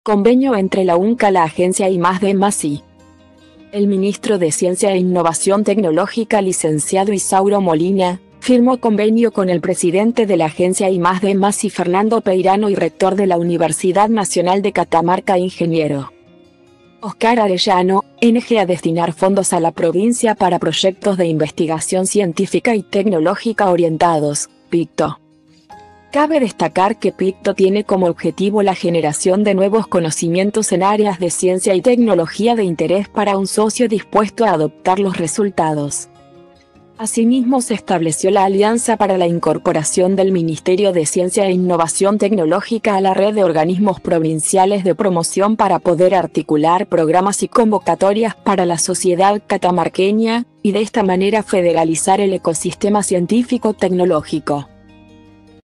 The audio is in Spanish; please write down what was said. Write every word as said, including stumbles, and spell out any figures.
Convenio entre la UNCA, la agencia I más D más I. El ministro de Ciencia e Innovación Tecnológica, licenciado Isauro Molina, firmó convenio con el presidente de la agencia I más D más I, Fernando Peirano, y rector de la Universidad Nacional de Catamarca, ingeniero Oscar Arellano, N G, a destinar fondos a la provincia para proyectos de investigación científica y tecnológica orientados, PICTO. Cabe destacar que PICTO tiene como objetivo la generación de nuevos conocimientos en áreas de ciencia y tecnología de interés para un socio dispuesto a adoptar los resultados. Asimismo, se estableció la alianza para la incorporación del Ministerio de Ciencia e Innovación Tecnológica a la red de organismos provinciales de promoción para poder articular programas y convocatorias para la sociedad catamarqueña, y de esta manera federalizar el ecosistema científico-tecnológico.